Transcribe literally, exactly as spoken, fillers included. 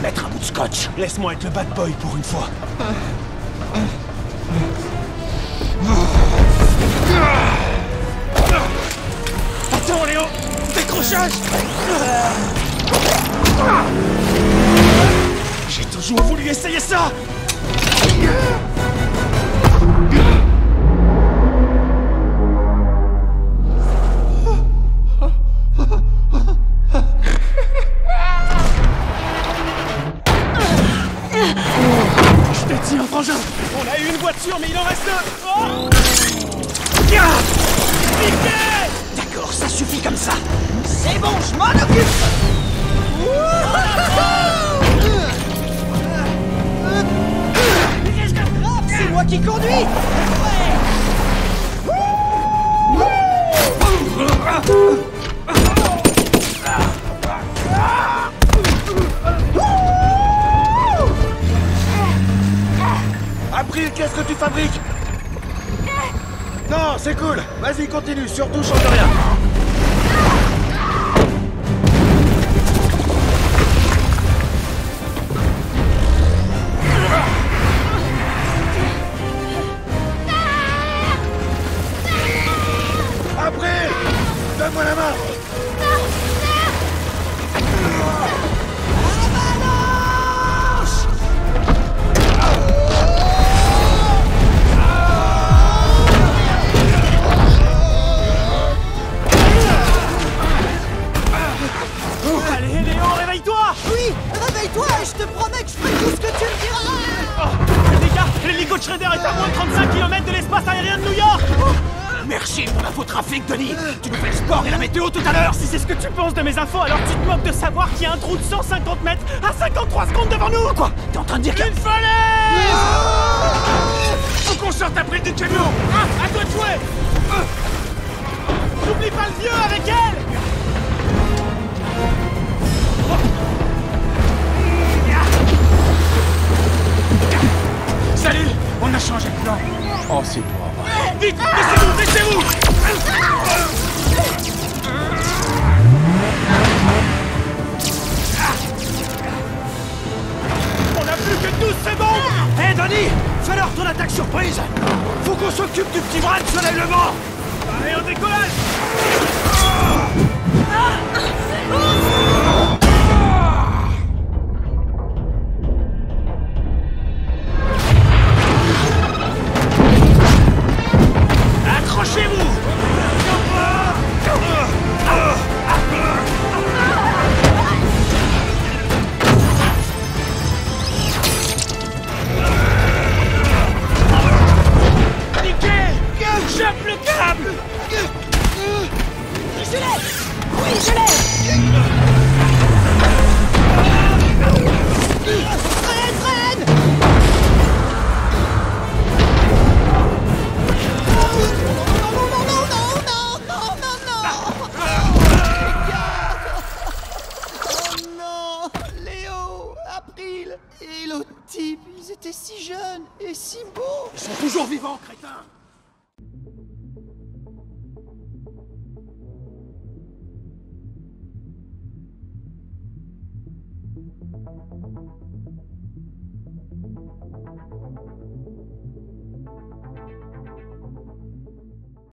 mettre un bout de scotch. Laisse-moi être le bad boy pour une fois. Attends, Léo! Décrochage! J'ai toujours voulu essayer ça! Je te tiens, frangin! On a eu une voiture, mais il en reste deux! Oh, D'accord, ça suffit comme ça. C'est bon, je m'en occupe. C'est moi qui conduis. April, qu'est-ce que tu fabriques? Non, c'est cool. Vas-y, continue. Surtout, change rien. April, donne-moi la main. Réveille-toi et je te promets que je ferai tout ce que tu me diras. Oh, les gars, l'hélico de Shredder est à moins de trente-cinq kilomètres de l'espace aérien de New York. Merci pour l'infotrafic, Denis. Tu nous fais le sport et la météo tout à l'heure. Si c'est ce que tu penses de mes infos, alors tu te moques de savoir qu'il y a un trou de cent cinquante mètres à cinquante-trois secondes devant nous. Quoi? T'es en train de dire que... Une falaise! Faut qu'on sorte après du camion. Ah, à toi de jouer. N'oublie pas le vieux avec elle. Salut! On a changé de plan. Oh, c'est pas vrai. Vite! Laissez-vous! Laissez-vous! On a plus que douze secondes! Hé, hey, Denis! Fais-leur ton attaque surprise! Faut qu'on s'occupe du petit bras de soleil levant! Allez, au décollage! Accrochez-vous! Niqué! Chope le câble! Je l'ai! Oui, je l'ai! Freine, freine! Et l'autre type, ils étaient si jeunes et si beaux. Ils sont toujours vivants, crétin!